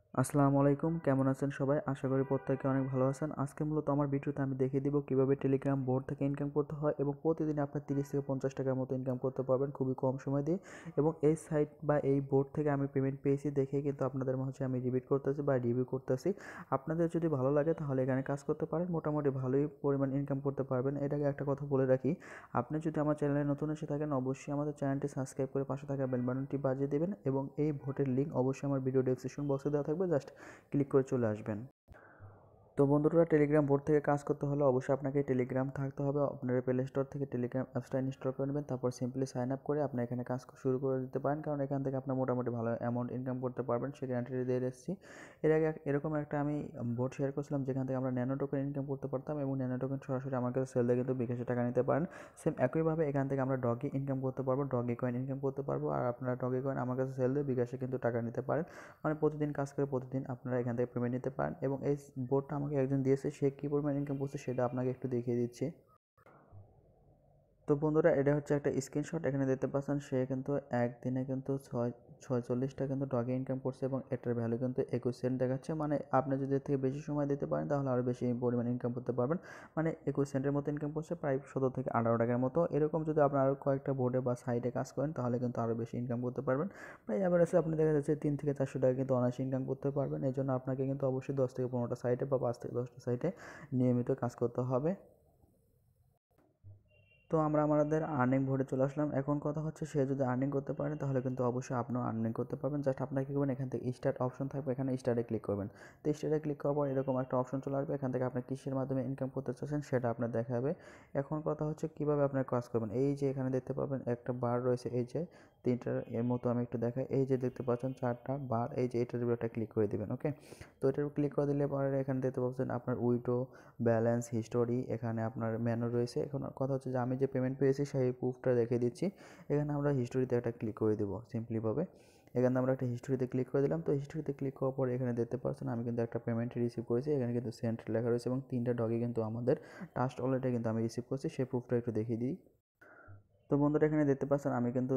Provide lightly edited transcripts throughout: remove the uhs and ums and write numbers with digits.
আসসালামু আলাইকুম, কেমন আছেন সবাই? আশা করি প্রত্যেকে অনেক ভালো আছেন। আজকে মূলত আমার ভিডিওতে আমি দেখিয়ে দিব কিভাবে টেলিগ্রাম বোর্ড থেকে ইনকাম করতে হয় এবং প্রতিদিন আপনার 30 থেকে 50 টাকার মতো ইনকাম করতে পারবেন খুবই কম সময় দিয়ে। এবং এই সাইট বা এই বোর্ড থেকে আমি পেমেন্ট পেয়েছি দেখেই কিন্তু আপনাদের মাঝে আমি রিপিট করতেছি বা রিভিউ করতেছি। আপনাদের যদি ভালো লাগে তাহলে এখানে কাজ করতে পারেন, মোটামুটি ভালোই পরিমাণ ইনকাম করতে পারবেন। এটাকে একটা কথা বলে রাখি, আপনি যদি আমার চ্যানেলে নতুন এসে থাকেন অবশ্যই আমাদের চ্যানেলটি সাবস্ক্রাইব করে পাশে থাকা বেল বাটনটি বাজিয়ে দেবেন এবং এই ভোটের লিঙ্ক অবশ্যই আমার ভিডিও ডেসক্রিপশন বক্সে দেওয়া থাকবে, জাস্ট ক্লিক করে চলে আসবেন। তো বন্ধুরা, টেলিগ্রাম বোর্ড থেকে কাজ করতে হলে অবশ্যই আপনাকে টেলিগ্রাম থাকতে হবে। আপনারা প্লে স্টোর থেকে টেলিগ্রাম অ্যাপসটা ইনস্টল করে নেবেন, তারপর সিম্পলি সাইন আপ করে আপনি এখানে কাজ শুরু করে দিতে পারেন, কারণ এখান থেকে আপনার মোটামুটি ভালো অ্যামাউন্ট ইনকাম করতে পারবেন, সে গ্যারান্টি দিয়ে এসেছি। এর আগে এরকম একটা আমি বোর্ড শেয়ার করছিলাম যেখান থেকে আমরা ন্যানো টোকেন ইনকাম করতে পারতাম এবং ন্যানো টোকেন সরাসরি আমার কাছে সেল দিয়ে কিন্তু বিকাশে টাকা নিতে পারেন। সেম একইভাবে এখান থেকে আমরা ডগি ইনকাম করতে পারবো, ডগি কয়েন ইনকাম করতে পারবো। আর আপনারা ডগি কয়েন আমার কাছে সেল দিয়ে বিকাশে কিন্তু টাকা নিতে পারেন, মানে প্রতিদিন কাজ করে প্রতিদিন আপনারা এখান থেকে পেমেন্ট নিতে পারেন। এবং এই বোর্ডটা আমাকে একজন দিয়েছে, সে কী পরিমাণ ইনকাম করছে সেটা আপনাকে একটু দেখিয়ে দিচ্ছি। তো বন্ধুরা, এটা হচ্ছে একটা স্ক্রিনশট, এখানে দেখতে পাচ্ছেন সে কিন্তু একদিনে কিন্তু 46টা কিন্তু ডগে ইনকাম করছে এবং এটার ভ্যালু কিন্তু 21 সেন্ট দেখাচ্ছে। মানে আপনি যদি এর থেকে বেশি সময় দিতে পারেন তাহলে আরও বেশি পরিমাণ ইনকাম করতে পারবেন। মানে 21 সেন্টের মতো ইনকাম করছে, প্রায় 17 থেকে 18 টাকার মতো। এরকম যদি আপনার আরও কয়েকটা বোর্ডে বা সাইটে কাজ করেন তাহলে কিন্তু আরও বেশি ইনকাম করতে পারবেন। প্রায় অ্যাভারেজে আপনি দেখা যাচ্ছে 3 থেকে 400 টাকা কিন্তু অনায়াসে ইনকাম করতে পারবেন। এই জন্য আপনাকে কিন্তু অবশ্যই 10 থেকে 15টা সাইটে বা 5 থেকে 10টা সাইটে নিয়মিত কাজ করতে হবে। তো আমরা আমাদের আর্নিং বোর্ডে চলে আসলাম। এখন কথা হচ্ছে, সে যদি আর্নিং করতে পারে তাহলে কিন্তু অবশ্যই আপনিও আর্নিং করতে পারবেন। জাস্ট আপনার কী করবেন, এখান থেকে স্টার্ট অপশন থাকবে, এখানে স্টার্টে ক্লিক করবেন। তো স্টার্টে ক্লিক করার পর এরকম একটা অপশন চলে আসবে, এখান থেকে আপনি কিসের মাধ্যমে ইনকাম করতে চাচ্ছেন সেটা আপনার দেখাবে। এখন কথা হচ্ছে কীভাবে আপনার কাজ করবেন। এই যে এখানে দেখতে পাবেন একটা বার রয়েছে, এই যে তিনটার এর মতো আমি একটু দেখাই। এই যে দেখতে পাচ্ছেন 4টা বার, এই যে এটার উপর একটা ক্লিক করে দেবেন। ওকে, তো এটার উপর ক্লিক করে দিলে পরে এখানে দেখতে পাচ্ছেন আপনার উইড্রো, ব্যালেন্স, হিস্টোরি, এখানে আপনার মেনু রয়েছে। এখন কথা হচ্ছে যে আমি যে পেমেন্ট পেয়েছি সেই প্রুফটা রেখে দিচ্ছি। এখানে আমরা হিস্টোরিতে একটা ক্লিক করে দেবো সিম্পলিভাবে। এখানে আমরা একটা হিস্টোরিতে ক্লিক করে দিলাম। তো হিস্টোরিতে ক্লিক করার পর এখানে দেখতে পাচ্ছেন আমি কিন্তু একটা পেমেন্ট রিসিভ করেছি, এখানে কিন্তু সেন্ট লেখা রয়েছে এবং 3টা ডগে কিন্তু আমাদের টাস্ট অলরেডি কিন্তু আমি রিসিভ করছি, সেই প্রুফটা একটু দেখিয়ে দিই। তো বন্ধুরা, এখানে দেখতে পাচ্ছেন আমি কিন্তু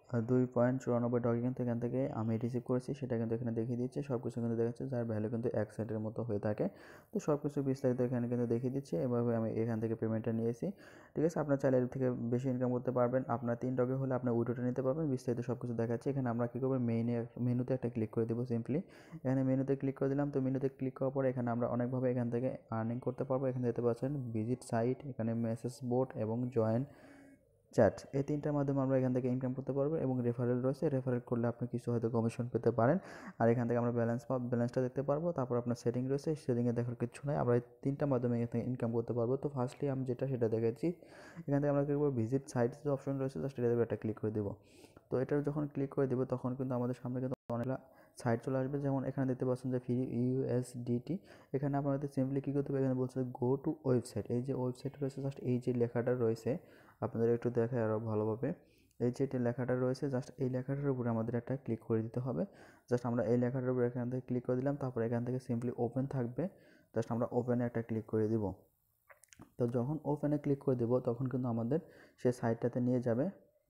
2.94 কিন্তু এখান থেকে আমি রিসিভ করেছি, সেটা কিন্তু এখানে দেখিয়ে দিচ্ছে। সব কিছু কিন্তু দেখাচ্ছে, যার ভ্যালু কিন্তু 1 সেন্টের মতো হয়ে থাকে। তো সব কিছু বিস্তারিত এখানে কিন্তু দেখিয়ে দিচ্ছে। এভাবে আমি এখান থেকে পেমেন্টটা নিয়েছি। ঠিক আছে, আপনার চাইলে এর থেকে বেশি ইনকাম করতে পারবেন। আপনার 3 ডগে হলে আপনার উইড্রোটা নিতে পারবেন, বিস্তারিত সব কিছু দেখাচ্ছে। এখানে আমরা কী করবো, মেনুতে একটা ক্লিক করে দেবো সিম্পলি। এখানে মেনুতে ক্লিক করে দিলাম। তো মেনুতে ক্লিক করার পরে এখানে আমরা অনেকভাবে এখান থেকে আর্নিং করতে পারবো। এখানে দেখতে পাচ্ছেন ভিজিট সাইট, এখানে মেসেজ বোর্ড এবং জয়েন চ্যাট, এই 3টার মাধ্যমে আমরা এখান থেকে ইনকাম করতে পারবো। এবং রেফারেল রয়েছে, রেফারেল করলে আপনি কিছু হয়তো কমিশন পেতে পারেন। আর এখান থেকে আমরা ব্যালেন্সটা দেখতে পারবো। তারপর আপনার সেটিং রয়েছে, সেটিংয়ে দেখার কিছু নাই, আমরা এই 3টার মাধ্যমে এখান থেকে ইনকাম করতে পারবো। তো ফার্স্টলি আমি সেটা দেখেছি। এখান থেকে আমরা কী করবো, ভিজিট সাইট যে অপশন রয়েছে জাস্ট এটাতে একটা ক্লিক করে দেবো। তো এটা যখন ক্লিক করে দেবো তখন কিন্তু আমাদের সামনে কিন্তু অনেকগুলো সাইট চলে আসবে। যেমন এখানে দেখতে পাচ্ছেন যে ফ্রি ইউএসডিটি, এখানে আপনাদের সিম্পলি কী করতে হবে, এখানে বলছে গো টু ওয়েবসাইট। এই যে ওয়েবসাইট রয়েছে, জাস্ট এই যে লেখাটা রয়েছে আপনাদের একটু দেখায় আরও ভালোভাবে। এই যে লেখাটা রয়েছে, জাস্ট এই লেখাটার উপরে আমাদের একটা ক্লিক করে দিতে হবে। জাস্ট আমরা এই লেখাটার উপরে এখান থেকে ক্লিক করে দিলাম, তারপর এখান থেকে সিম্পলি ওপেন থাকবে, জাস্ট আমরা ওপেনে একটা ক্লিক করে দিব। তো যখন ওপেনে ক্লিক করে দেবো তখন কিন্তু আমাদের সে সাইটটাতে নিয়ে যাবে।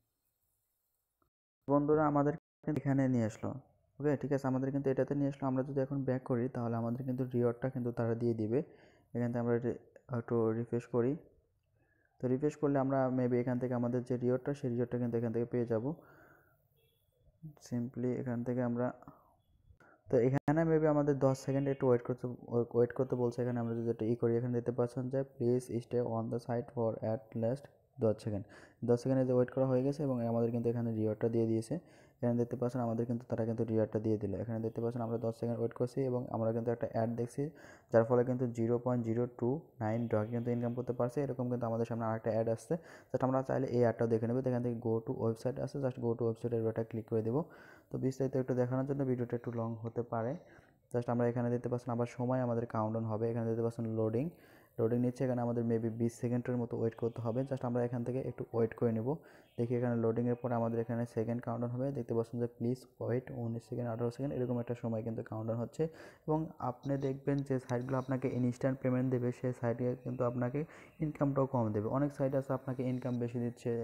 বন্ধুরা, আমাদের এখানে নিয়ে আসলো। ওকে, ঠিক আছে, আমাদের কিন্তু এটাতে নিয়ে আসলো। আমরা যদি এখন ব্যাক করি তাহলে আমাদের কিন্তু রিওয়ার্ডটা কিন্তু তারা দিয়ে দিবে। এখান থেকে আমরা একটু রিফ্রেশ করি। তো রিফ্রেশ করলে আমরা মেবি এখান থেকে আমাদের যে রিওয়ার্ডটা সেই রিওয়ার্ডটা কিন্তু এখান থেকে পেয়ে যাব সিম্পলি। এখান থেকে আমরা, তো এখানে মেবি আমাদের 10 সেকেন্ড একটু ওয়েট করতে বলছে। এখানে আমরা যদি একটা করি, এখানে দেখতে পাচ্ছেন যে please stay on the site for at last 10 second. 10 সেকেন্ডে যে ওয়েট করা হয়ে গেছে এবং আমাদের কিন্তু এখানে রিওয়ার্ডটা দিয়ে দিয়েছে। এখানে দেখতে পাচ্ছেন আমাদের কিন্তু তারা কিন্তু রিওয়ার্ডটা দিয়ে দিল। এখানে দেখতে পাচ্ছেন আমরা 10 সেকেন্ড ওয়েট করছি এবং আমরা কিন্তু একটা অ্যাড দেখছি, যার ফলে কিন্তু 0.029 ডলার কিন্তু ইনকাম করতে পারছে। এরকম কিন্তু আমাদের সামনে আরেকটা অ্যাড আসছে, জাস্ট আমরা চাইলে এই অ্যাডটাও দেখে নেব। এখান থেকে গো টু ওয়েবসাইট আছে, জাস্ট গো টু ওয়েবসাইটের একটা ক্লিক করে দেবো। তো বিস্তারিত একটু দেখানোর জন্য ভিডিওটা একটু লং হতে পারে। জাস্ট আমরা এখানে দেখতে পাচ্ছেন আবার সময় আমাদের কাউন্টডাউন হবে। এখানে দেখতে পাচ্ছেন লোডিং নিচ্ছে। এখানে আমাদের মেবি 20 সেকেন্ডের মতো ওয়েট করতে হবে। জাস্ট আমরা এখান থেকে একটু ওয়েট করে নেব। দেখি এখানে লোডিংয়ের পরে আমাদের এখানে সেকেন্ড কাউন্টডাউন হবে। দেখতে পাচ্ছেন যে প্লিজ ওয়েট 19 সেকেন্ড, 18 সেকেন্ড, এরকম একটা সময় কিন্তু কাউন্টডাউন হচ্ছে। এবং আপনি দেখবেন যে সাইটগুলো আপনাকে ইনস্ট্যান্ট পেমেন্ট দেবে, সেই সাইটে কিন্তু আপনাকে ইনকামটাও কম দেবে। অনেক সাইট আছে আপনাকে ইনকাম বেশি দিচ্ছে,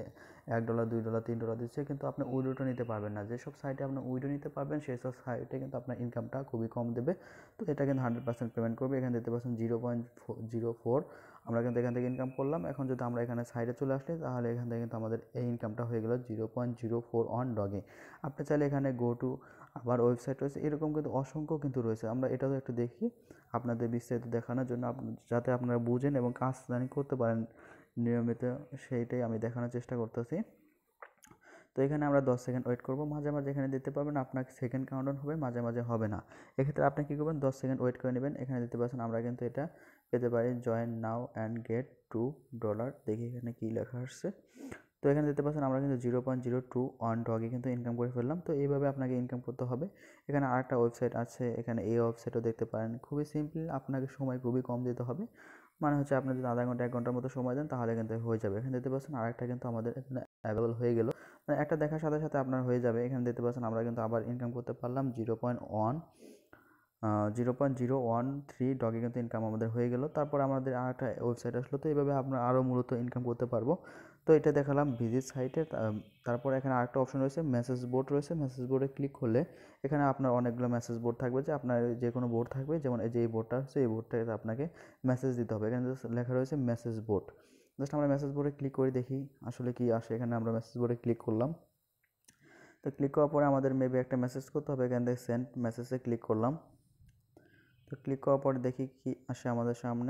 $1 $2 $3 দিচ্ছে, কিন্তু আপনি উইডোটা নিতে পারবেন না। যেসব সাইটে আপনি উইডো নিতে পারবেন সেই সব সাইটে কিন্তু আপনার ইনকামটা খুবই কম দেবে। তো এটা কিন্তু 100% পেমেন্ট করবে। এখানে দেখতে পাচ্ছেন 0.04 আমরা কিন্তু এখান থেকে ইনকাম করলাম। এখন যদি আমরা এখানে সাইডে চলে আসলে তাহলে এখান থেকে কিন্তু আমাদের এই ইনকামটা হয়ে গেল 0.04 অন ডগে। আপনি চাইলে এখানে গো টু আবার ওয়েবসাইট রয়েছে, এরকম কিন্তু অসংখ্য কিন্তু রয়েছে। আমরা এটাও একটু দেখি আপনাদের বিস্তারিত দেখানোর জন্য, যাতে আপনারা বুঝেন এবং কাজ জানি করতে পারেন নিয়মিত, সেইটাই আমি দেখানোর চেষ্টা করতেছি। তো এখানে আমরা 10 সেকেন্ড ওয়েট করব। মাঝে মাঝে এখানে দিতে পারবেন আপনার সেকেন্ড কাউন্টডাউন হবে, মাঝে মাঝে হবে না। এক্ষেত্রে আপনি কী করবেন, 10 সেকেন্ড ওয়েট করে নেবেন। এখানে দিতে পারছেন আমরা কিন্তু এটা পেতে পারি জয়েন নাও অ্যান্ড গেট $2। দেখি এখানে কী লেখা আসছে। তো এখানে দেখতে পাচ্ছেন আমরা কিন্তু 0.02 অন ডগে কিন্তু ইনকাম করে ফেললাম। তো এইভাবে আপনাকে ইনকাম করতে হবে। এখানে আরেকটা ওয়েবসাইট আছে, এখানে এই ওয়েবসাইটও দেখতে পারেন। খুবই সিম্পল, আপনাকে সময় খুবই কম দিতে হবে। মানে হচ্ছে আপনি যদি আধা ঘন্টা 1 ঘন্টার মতো সময় দেন তাহলে কিন্তু হয়ে যাবে। এখানে দেখতে পাচ্ছেন আরেকটা কিন্তু আমাদের এখানে অ্যাভেলেবল হয়ে গেল, মানে একটা দেখার সাথে সাথে আপনার হয়ে যাবে। এখানে দেখতে পাচ্ছেন আমরা কিন্তু আবার ইনকাম করতে পারলাম 0.13 ডগে কিন্তু ইনকাম আমাদের হয়ে গেল। তারপর আমাদের আরেকটা ওয়েবসাইট আসলো। তো এইভাবে আমরা আরও মূলত ইনকাম করতে পারবো। তো এটা দেখালাম ভিজিট সাইটে। তারপর এখানে আরেকটা অপশন রয়েছে, মেসেজ বোর্ড রয়েছে। মেসেজ বোর্ডে ক্লিক করলে এখানে আপনার অনেকগুলো মেসেজ বোর্ড থাকবে, যে আপনার যে কোনো বোর্ড থাকবে, যেমন এই যে এই বোর্ডটা আছে, এই বোর্ডটাতে আপনাকে মেসেজ দিতে হবে। এখানে লেখা রয়েছে মেসেজ বোর্ড। জাস্ট আমরা মেসেজ বোর্ডে ক্লিক করে দেখি আসলে কি আসে। এখানে আমরা মেসেজ বোর্ডে ক্লিক করলাম। তো ক্লিক করার পরে আমাদের মেবি একটা মেসেজ করতে হবে। এখান থেকে সেন্ড মেসেজে ক্লিক করলাম। তো ক্লিক করার পরে দেখি কি আসে আমাদের সামনে।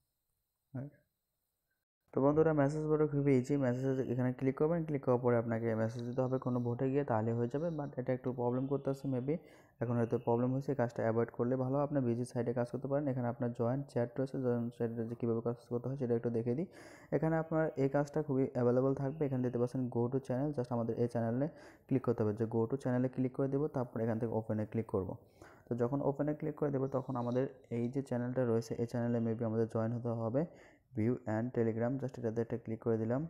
তো বন্ধুরা, মেসেজ বোর্ডে খুবই ইজি। মেসেজ এখানে ক্লিক করবেন, ক্লিক করার পরে আপনাকে মেসেজ দিতে হবে কোনো ভোটে গিয়ে, তাহলে হয়ে যাবে। বাট এটা একটু প্রবলেম করতেছে মেবি, এখন হয়তো প্রবলেম হয়েছে। কাজটা অ্যাভয়েড করলে ভালো। আপনি বিজি সাইডে কাজ করতে পারেন। এখানে আপনার জয়েন্ট চ্যাট রয়েছে, জয়েন্ট চ্যাটে যে কীভাবে কাজ করতে হয় সেটা একটু দেখে দিই। এখানে আপনার এই কাজটা খুবই অ্যাভেলেবল থাকবে। এখানে দিতে পারছেন গো টু চ্যানেল। জাস্ট আমাদের এই চ্যানেলে ক্লিক করতে হবে, যে গো টু চ্যানেলে ক্লিক করে দেবো। তারপর এখান থেকে ওপেনে ক্লিক করব। তো যখন ওপেনে ক্লিক করে দেবো তখন আমাদের এই যে চ্যানেলটা রয়েছে এই চ্যানেলে মেবি আমাদের জয়েন হতে হবে। ভিউ অ্যান্ড টেলিগ্রাম, জাস্ট এটাতে একটা ক্লিক করে দিলাম।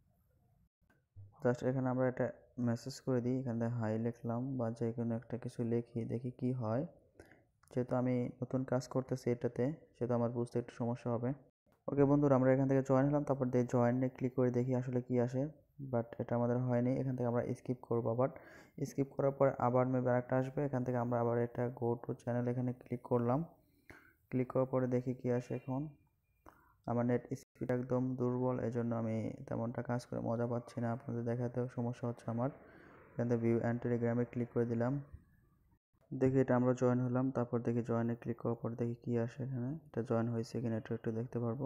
জাস্ট এখানে আমরা একটা মেসেজ করে দিই, এখানে হাই লিখলাম বা যে কোনো একটা কিছু লিখি, দেখি কি হয়। যেহেতু আমি নতুন কাজ করতেছি এটাতে, সেহেতু আমার বুঝতে একটু সমস্যা হবে। ওকে বন্ধুরা, আমরা এখান থেকে জয়েন হলাম। তারপর দিয়ে জয়েনে ক্লিক করে দেখি আসলে কি আসে। বাট এটা আমাদের হয়নি। এখান থেকে আমরা স্কিপ করবো। আবার স্কিপ করার পর আবার মেবি আরেকটা আসবে। এখান থেকে আমরা আবার এটা গো টু চ্যানেল এখানে ক্লিক করলাম। ক্লিক করার পরে দেখি কি আসে। এখন আমার নেট স্পিড একদম দুর্বল, এই জন্য আমি তেমনটা কাজ করে মজা পাচ্ছি না, আপনাদের দেখাতেও সমস্যা হচ্ছে আমার। এখান থেকে ভিউ অ্যান্ড টেলিগ্রামে ক্লিক করে দিলাম। দেখি এটা আমরা জয়েন হলাম। তারপর দেখি জয়েনে ক্লিক করার পর দেখি কি আসে। এখানে এটা জয়েন হয়েছে কিনা এটা একটু দেখতে পারবো।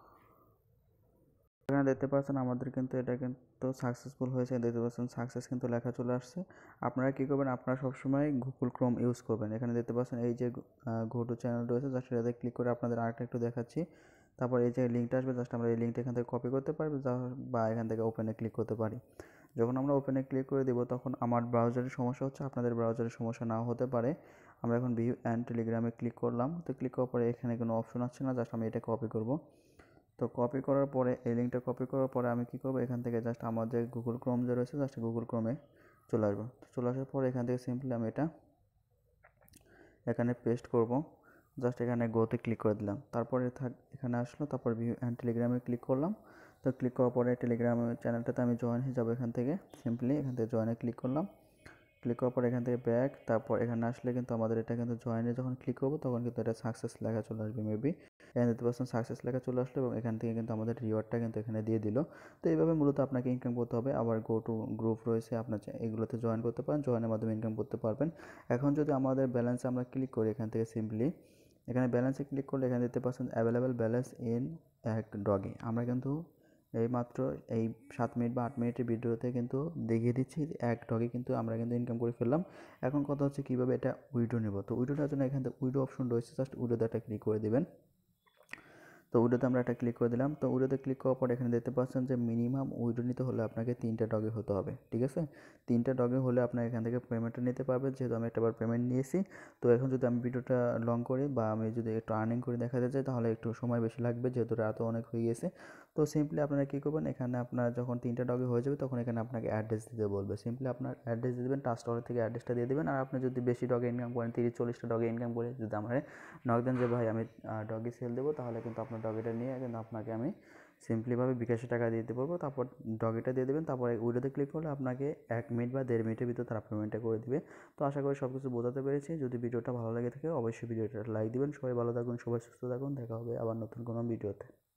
এখানে দেখতে পাচ্ছেন আমাদের কিন্তু এটা কিন্তু সাকসেসফুল হয়েছে। দেখতে পাচ্ছেন সাকসেস কিন্তু লেখা চলে আসছে। আপনারা কী করবেন, আপনারা সবসময় গুগল ক্রোম ইউজ করবেন। এখানে দেখতে পাচ্ছেন এই যে গো টু চ্যানেল রয়েছে, জাস্ট এটাতে ক্লিক করে আপনাদের আরেকটা একটু দেখাচ্ছি। তারপর এই যে লিঙ্কটা আসবে, জাস্ট আমরা এই লিঙ্কটা এখান থেকে কপি করতে পারবো বা এখান থেকে ওপেনে ক্লিক করতে পারি। যখন আমরা ওপেনে ক্লিক করে দেবো তখন আমার ব্রাউজারের সমস্যা হচ্ছে, আপনাদের ব্রাউজারের সমস্যা নাও হতে পারে। আমরা এখন ভিউ অ্যান্ড টেলিগ্রামে ক্লিক করলাম। তো ক্লিক করার পরে এখানে কোনো অপশন আসছে না, জাস্ট আমি এটা কপি করব। তো কপি করার পরে এই লিঙ্কটা কপি করার পরে আমি কী করবো, এখান থেকে জাস্ট আমার যে গুগল ক্রোম যে রয়েছে জাস্ট গুগল ক্রোমে চলে আসবো। চলে আসার পরে এখান থেকে সিম্পলি আমি এটা এখানে পেস্ট করব। জাস্ট এখানে গোতে ক্লিক করে দিলাম। তারপরে এখানে আসলো। তারপর ভিউ অ্যান্ড টেলিগ্রামে ক্লিক করলাম। তো ক্লিক করার পরে টেলিগ্রাম চ্যানেলটাতে আমি জয়েন হয়ে যাবো। এখান থেকে সিম্পলি এখান থেকে জয়েনে ক্লিক করলাম। ক্লিক করার পর এখান থেকে ব্যাক, তারপর এখানে আসলে কিন্তু আমাদের এটা কিন্তু জয়েনে যখন ক্লিক করবো তখন কিন্তু এটা সাকসেস লেখা চলে আসবে মেবি। এখানে দেখতে পাচ্ছেন সাকসেস লেখা চলে আসলো এবং এখান থেকে কিন্তু আমাদের রিওয়ার্ডটা কিন্তু এখানে দিয়ে দিল। তো এইভাবে মূলত আপনাকে ইনকাম করতে হবে। আবার গো টু গ্রুপ রয়েছে, আপনার এগুলোতে জয়েন করতে পারেন, জয়েনের মাধ্যমে ইনকাম করতে পারবেন। এখন যদি আমাদের ব্যালেন্সে আমরা ক্লিক করি, এখান থেকে সিম্পলি এখানে ব্যালেন্সে ক্লিক করলে এখানে দেখতে পাচ্ছেন অ্যাভেলেবেল ব্যালেন্স ইন এক ডগে। আমরা কিন্তু এই মাত্র এই 7 মিনিট বা 8 মিনিটের ভিডিওতে কিন্তু দেখিয়ে দিচ্ছি এক ডগে কিন্তু আমরা কিন্তু ইনকাম করে ফেললাম। এখন কথা হচ্ছে কীভাবে এটা উইড্রো নেব। তো উইড্রোটার জন্য এখান থেকে উইড্রো অপশন রয়েছে, জাস্ট উইড্রোতে একটা ক্লিক করে দেবেন। তো উইড্রোতে আমরা একটা ক্লিক করে দিলাম। তো উইড্রোতে ক্লিক করার পর এখানে দেখতে পাচ্ছেন যে মিনিমাম উইড্রো নিতে হলে আপনাকে 3টা ডগে হতে হবে, ঠিক আছে। 3টা ডগে হলে আপনার এখান থেকে পেমেন্টটা নিতে পারবেন। যেহেতু আমি একটাবার পেমেন্ট নিয়েছি, তো এখন যদি আমি ভিডিওটা লং করি বা আমি যদি একটু আর্নিং করে দেখাতে চাই তাহলে একটু সময় বেশি লাগবে, যেহেতু রাতও অনেক হয়ে গেছে। তো সিম্পলি আপনারা কী করবেন, এখানে আপনার যখন 3টা ডগে হয়ে যাবে তখন এখানে আপনাকে অ্যাড্রেস দিতে বলবে। সিম্পলি আপনার অ্যাড্রেস দিয়ে দেবেন, টাস্ক ওয়ালেট থেকে অ্যাড্রেসটা দিয়ে দেবেন। আর আপনি যদি বেশি ডগে ইনকাম করেন, 30-40টা ডগে ইনকাম করে যদি আমার নক দেন যে ভাই আমি ডগি সেল দেবো, তাহলে কিন্তু আপনার ডগিটা নিয়ে কিন্তু আপনাকে আমি সিম্পলিভাবে বিকাশে টাকা দিয়ে দিতে পারবো। তারপর ডগিটা দিয়ে দেবেন, তারপরে উইডোতে ক্লিক করলে আপনাকে 1 মিনিট বা 1.5 মিনিটের ভিতর তারা পেমেন্টটা করে দিবে। তো আশা করি সব কিছু বোঝাতে পেরেছি। যদি ভিডিওটা ভালো লেগে থাকে অবশ্যই ভিডিওটা লাইক দিবেন। সবাই ভালো থাকুন, সবাই সুস্থ থাকুন। দেখা হবে আবার নতুন কোনো ভিডিওতে।